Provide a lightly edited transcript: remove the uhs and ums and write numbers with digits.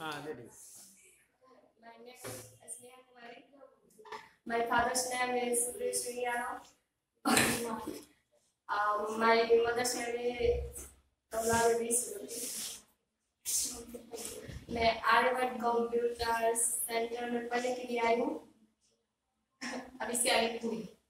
My name is Asneha Kumari. My father's name is Suresh Riano. My mother's name is Kamla Devi. मैं Aryabhata computer centre में पढ़ने के लिए आई हूँ। अब इसके आगे कुछ नहीं।